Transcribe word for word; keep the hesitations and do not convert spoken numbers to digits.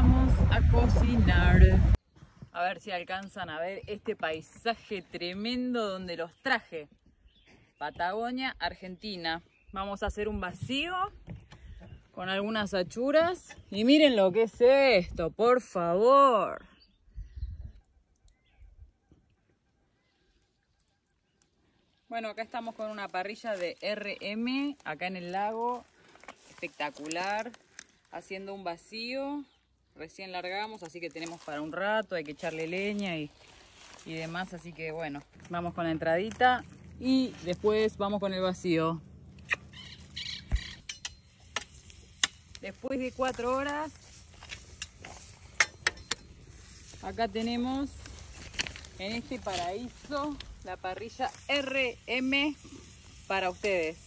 vamos a cocinar. A ver si alcanzan a ver este paisaje tremendo donde los traje. Patagonia, Argentina. Vamos a hacer un vacío con algunas achuras. Y miren lo que es esto, por favor. Bueno, acá estamos con una parrilla de R M, acá en el lago. Espectacular. Haciendo un vacío. Recién largamos, así que tenemos para un rato. Hay que echarle leña y, y demás. Así que bueno, vamos con la entradita. Y después vamos con el vacío. Después de cuatro horas, acá tenemos en este paraíso la parrilla R M para ustedes.